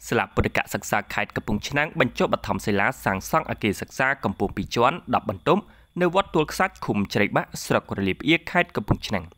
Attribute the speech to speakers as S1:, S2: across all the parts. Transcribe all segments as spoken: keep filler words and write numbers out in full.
S1: ស្លាបពុទ្ធិកសិក្សាខេត្តកំពង់ឆ្នាំងបញ្ចុះបឋមសិលាសាងសង់អគារសិក្សាកម្ពស់ពីរជាន់ដប់បន្ទប់នៅវត្តទួលខ្សាច់ឃុំជ្រៃបាក់ស្រុករលីផ្អៀខេត្តកំពង់ឆ្នាំង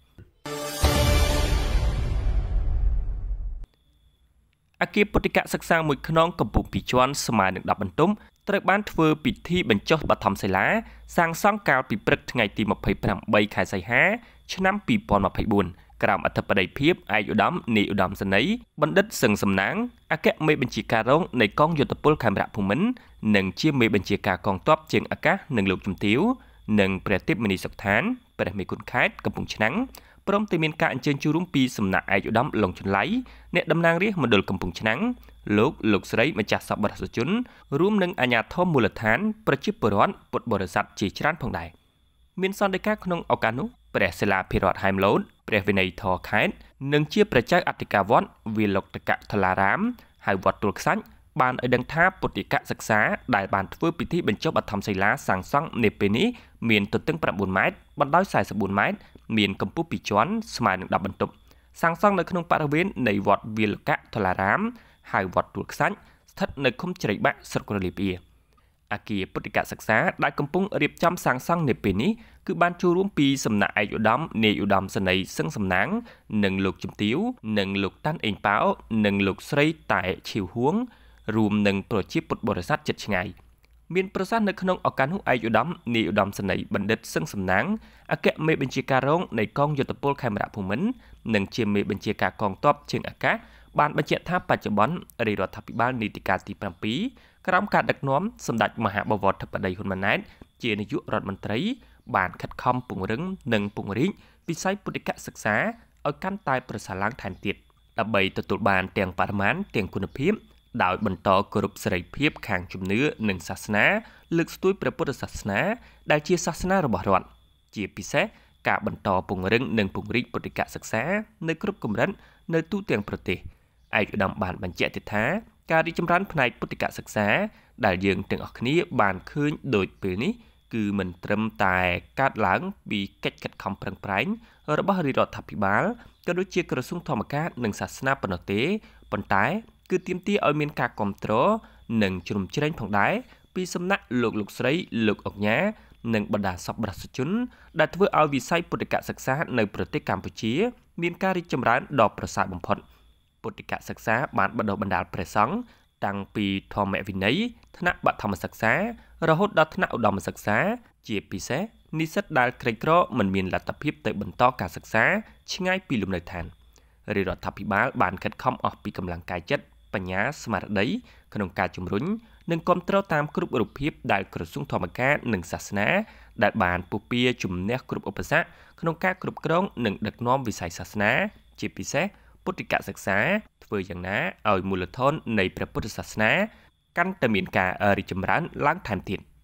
S1: អគារពុទ្ធិកសិក្សាមួយខ្នងកម្ពស់ពីរជាន់ស្មើនឹងដប់បន្ទប់ត្រូវបានធ្វើពិធីបញ្ចុះបឋមសិលាសាងសង់កាលពីព្រឹកថ្ងៃទីម្ភៃប្រាំបីខែសីហាឆ្នាំពីរពាន់ម្ភៃបួនក្រោមអធិបតីភាពឯកឧត្តមនាយឧត្តមសេនីយ៍បណ្ឌិតសឹងសំណាងអគ្គមេបញ្ជាការរងនៃកងយោធពលខេមរៈភូមិន្ទនិងជាមេបញ្ជាការកងទ័ពជើងអាកាសនិងលោកជំទាវនិងព្រះទេពមនីសុខឋានព្រះមេគុណខេត្តកំពង់ឆ្នាំងព្រមទាំងមានការអញ្ជើញចូលរួមពីសំណាក់ឯកឧត្តមលងចន្លៃអ្នកតំណាងរាស្ត្រមណ្ឌលកំពង់ឆ្នាំងលោកលោកស្រីម្ចាស់សប្បុរសជនរួមនឹងអាជ្ញាធរមូលដ្ឋានប្រជាពលរដ្ឋពុទ្ធបរិស័ទជាច្រើនផងដែរមានសន្និកាក្នុងឱកាសនោះព្រះសិលាភិរដ្ឋហែមឡូតព្រះវិន័យធរខេត្តនិងជាព្រះចៅអធិការវត្តវាលុកតកថលារាមហៅវត្តទួលខ្សាច់បានឲ្យដឹងថាពុទ្ធិកសិក្សាដែលបានធ្វើពិធីបញ្ចុះបឋមសិលាសាងសង់នាពេលនេះមានទទឹងប្រាំបួនម៉ែត្របណ្ដោយសែនសិបបួនម៉ែត្រមានកម្ពស់ពីរជាន់ស្មើនឹងដប់បន្ទប់សាងសង់នៅក្នុងបរិវេណនៃវត្តវាលុកថលារាមហៅវត្តទួលខ្សាច់ស្ថិតនៅឃុំជ្រៃបាក់ស្រុករលីផ្អៀអគារពុទ្ធិកសិក្សាដែលកំពុងរៀបចំសាងសង់នាពេលនេះគឺបានចូលរួមពីសំណាក់ឯកឧត្តមនាយឧត្តមសេនីយ៍សឹងសំណាងនិងលោកជំទាវនិងលោកតាន់អេងប៉ាវនិងលោកស្រីតែឈីវហួងរួមនឹងប្រជាពុទ្ធបរិស័ទជិតឆ្ងាយមានប្រសាសន៍នៅក្នុងឱកាសនោះឯកឧត្តមនាយឧត្តមសេនីយ៍បណ្ឌិតសឹងសំណាងអគ្គមេបញ្ជាការរងនៃកងយោធពលខេមរៈភូមិន្ទនិងជាមេបញ្ជាការកងទ័ពជើងអាកាសបានបញ្ជាក់ថាបច្ចុប្បន្នរាជរដ្ឋាភិបាលនីតិកាលទីប្រាំពីរក្រោមការដឹកនាំសម្ដេចមហាបវរធិបតីហ៊ុនម៉ាណែតជានាយករដ្ឋមន្ត្រីបានខិតខំពង្រឹងនិងពង្រីកវិស័យពុទ្ធិកសិក្សាឲ្យកាន់តែប្រសើរឡើងថែមទៀតដើម្បីទទួលបានទាំងបរិមាណទាំងគុណភាពដោយបន្តគោរពសេរីភាពខាងជំនឿនិងសាសនាលើកស្ទួយព្រះពុទ្ធសាសនាដែលជាសាសនារបស់រដ្ឋជាពិសេសការបន្តពង្រឹងនិងពង្រីកពុទ្ធិកសិក្សានៅគ្រប់កម្រិតនៅទូទាំងប្រទេសឯកឧត្តមបានបញ្ជាក់ទៀតថាការរីកចម្រើនផ្នែកពុទ្ធិកសិក្សាដែលយើងទាំងអស់គ្នាបានឃើញដូចពេលនេះគឺមិនត្រឹមតែកើតឡើងពីកិច្ចខិតខំប្រឹងប្រែងរបស់រាជរដ្ឋាភិបាលក៏ដូចជាក្រសួងធម្មការនិងសាសនាប៉ុណ្ណោះទេប៉ុន្តែគឺទាមទារឲ្យមានការគាំទ្រនិងជ្រោមជ្រែងផងដែរពីសំណាក់លោកលោកស្រីលោកអុកញ៉ានិងបណ្ដាសប្បុរសជនដែលធ្វើឲ្យវិស័យពុទ្ធិកសិក្សានៅប្រទេសកម្ពុជាមានការរីកចម្រើនដ៏ប្រសើរបំផុតពុទ្ធិកសិក្សាបានបណ្ដុះបណ្ដាលព្រះសង្ឃតាំងពីធម្មវិន័យថ្នាក់បឋមសិក្សារហូតដល់ថ្នាក់ឧត្តមសិក្សាជាពិសេសនិស្សិតដែលក្រីក្រមិនមានលទ្ធភាពទៅបន្តការសិក្សាឆ្ងាយពីលំនៅឋានរាជរដ្ឋាភិបាលបានខិតខំអស់ពីកម្លាំងកាយចិត្តបញ្ញាស្មារតីក្នុងការជំរុញនិងគាំទ្រតាមគ្រប់រូបភាពដែលក្រសួងធម្មការនិងសាសនាដែលបានពុះពៀជំនះគ្រប់ឧបសគ្គក្នុងការគ្រប់គ្រងនិងដឹកនាំវិស័យសាសនាជាពិសេសពុទ្ធិកសិក្សាធ្វើយ៉ាងណាឲ្យមូលដ្ឋាននៃព្រះពុទ្ធសាសនាកាន់តែមានការរីកចម្រើនឡើងថែមទៀត